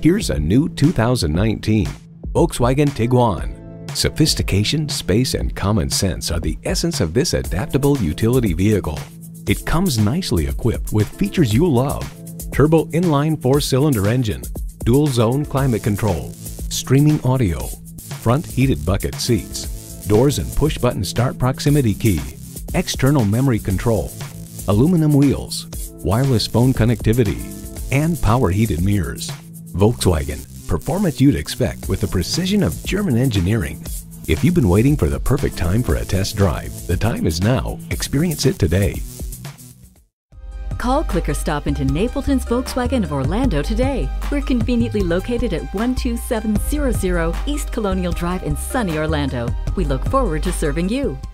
Here's a new 2019 Volkswagen Tiguan. Sophistication, space, and common sense are the essence of this adaptable utility vehicle. It comes nicely equipped with features you love: turbo inline 4-cylinder engine, dual zone climate control, streaming audio, front heated bucket seats, doors and push button start proximity key, external memory control, aluminum wheels, wireless phone connectivity, and power heated mirrors. Volkswagen, performance you'd expect with the precision of German engineering. If you've been waiting for the perfect time for a test drive, the time is now. Experience it today. Call, click, or stop into Napleton's Volkswagen of Orlando today. We're conveniently located at 12700 East Colonial Drive in sunny Orlando. We look forward to serving you.